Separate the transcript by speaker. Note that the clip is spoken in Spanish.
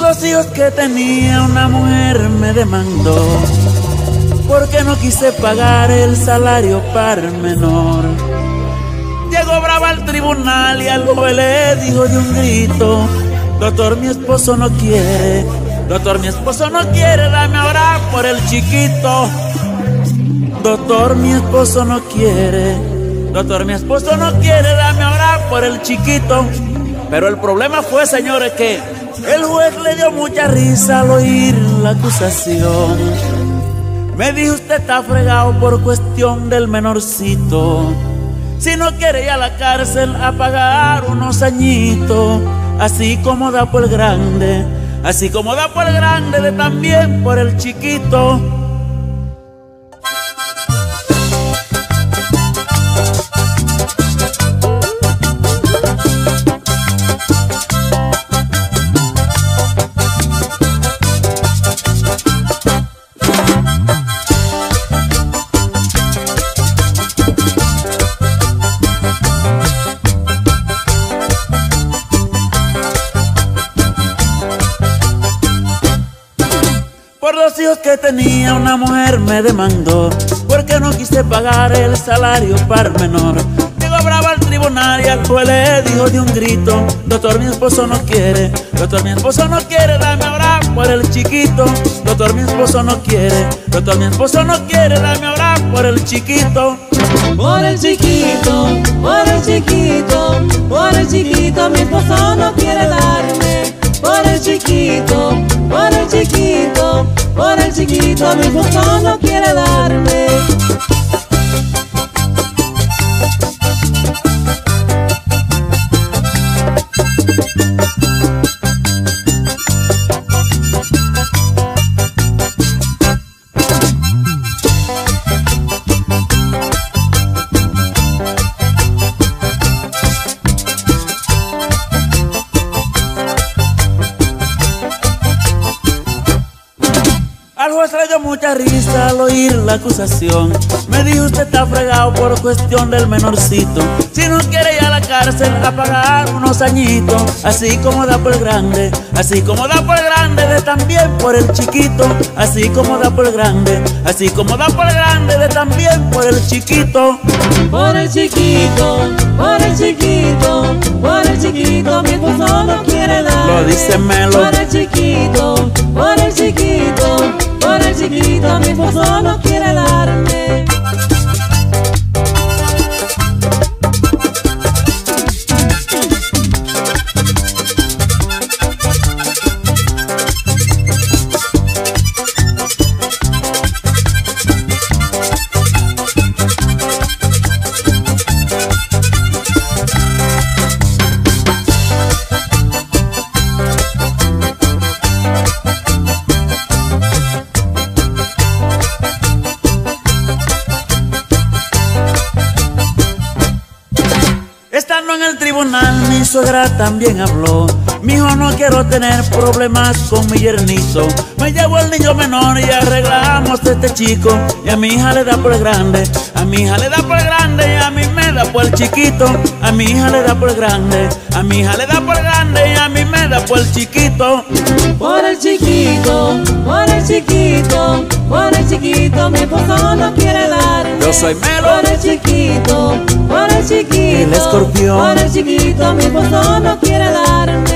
Speaker 1: 2 hijos que tenía una mujer me demandó porque no quise pagar el salario par menor. Llegó brava al tribunal y al juez le dijo de un grito: doctor, mi esposo no quiere, doctor, mi esposo no quiere, dame ahora por el chiquito. Doctor, mi esposo no quiere, doctor, mi esposo no quiere, dame ahora por el chiquito. Pero el problema fue, señores, que el juez le dio mucha risa al oír la acusación. Me dijo: usted está fregado por cuestión del menorcito. Si no quiere ir a la cárcel a pagar unos añitos, así como da por el grande, así como da por el grande, de también por el chiquito. Por 2 hijos que tenía una mujer me demandó porque no quise pagar el salario par menor. Llegó brava al tribunal y al juez le dijo de un grito: doctor, mi esposo no quiere, doctor, mi esposo no quiere, dame ahora por el chiquito. Doctor, mi esposo no quiere, doctor, mi esposo no quiere, dame ahora por el chiquito.
Speaker 2: Por el chiquito, por el chiquito, por el chiquito, mi esposo no quiere darme. Por el chiquito, por el chiquito, por el chiquito, mi esposo no quiere darme.
Speaker 1: Al juez le dio mucha risa al oír la acusación. Me dijo: usted está fregado por cuestión del menorcito. Si no quiere ir a la cárcel a pagar unos añitos, así como da por el grande, así como da por el grande, de también por el chiquito. Así como da por el grande, así como da por el grande, de también por el chiquito.
Speaker 2: Por el chiquito, por el chiquito, por el chiquito, mi esposo no quiere darme.
Speaker 1: Lo dice Melo.
Speaker 2: Por el chiquito, por el chiquito, por el chiquito, mi esposo no quiere darme.
Speaker 1: Estando en el tribunal, mi suegra también habló. Mijo, no quiero tener problemas con mi yernito. Me llevo el niño menor y arreglamos este chico. Y a mi hija le da por el grande, a mi hija le da por el grande, y a mí me da por el chiquito. A mi hija le da por el grande, a mi hija le da por el grande, y a mí me da por el chiquito.
Speaker 2: Por el chiquito, por el chiquito, por el chiquito, mi esposo no quiere darme.
Speaker 1: Yo soy Melo.
Speaker 2: Por el chiquito, por el chiquito,
Speaker 1: El escorpión.
Speaker 2: por el chiquito, mi esposo no quiere darme.